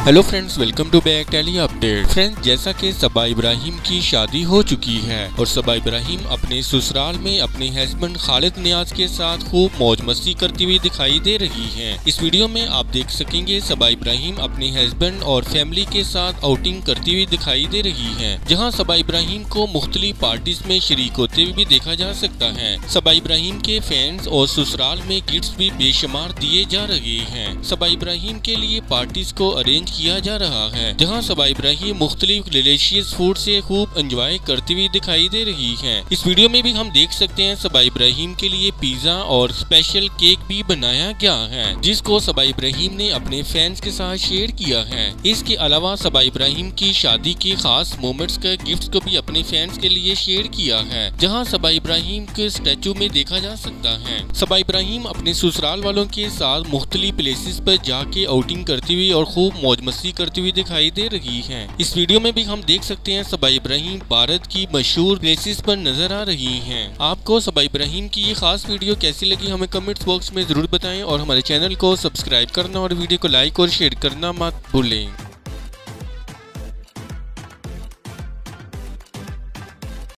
Hello friends, welcome to back tele update. Friends, जैसा कि सबा इब्राहिम की शादी हो चुकी है और सबा इब्राहिम अपने ससुराल में अपने हस्बैंड खालिद नियाज के साथ खूब मौज मस्ती करती हुई दिखाई दे रही हैं। इस वीडियो में आप देख सकेंगे सबा इब्राहिम अपने हस्बैंड और फैमिली के साथ आउटिंग करती हुई दिखाई दे रही हैं, जहां सबा इब्राहिम को मुख्तलिफ पार्टीज में शरीक होते हुए भी देखा जा सकता है। सबा इब्राहिम के फैंस और ससुराल में गिफ्ट्स भी बेशुमार दिए जा रहे हैं। सबा इब्राहिम के लिए पार्टीज को अरेंज किया जा रहा है, जहां सबा इब्राहिम मुख्तलिफ डिलीशियस फूड से खूब एंजॉय करती हुई दिखाई दे रही हैं। इस वीडियो में भी हम देख सकते हैं सबा इब्राहिम के लिए पिज्जा और स्पेशल केक भी बनाया गया है, जिसको सबा इब्राहिम ने अपने फैंस के साथ शेयर किया है। इसके अलावा सबा इब्राहिम की शादी के खास मोमेंट्स का गिफ्ट को भी अपने फैंस के लिए शेयर किया है, जहाँ सबा इब्राहिम के स्टैचू में देखा जा सकता है। सबा इब्राहिम अपने ससुराल वालों के साथ मुख्तलिफ प्लेसेस पर जाके आउटिंग करती हुई और खूब मौज मस्ती करती हुई दिखाई दे रही है। इस वीडियो में भी हम देख सकते हैं सबा इब्राहिम भारत की मशहूर प्लेसेस पर नजर आ रही हैं। आपको सबा इब्राहिम की ये खास वीडियो कैसी लगी हमें कमेंट्स बॉक्स में जरूर बताएं और हमारे चैनल को सब्सक्राइब करना और वीडियो को लाइक और शेयर करना मत भूलें।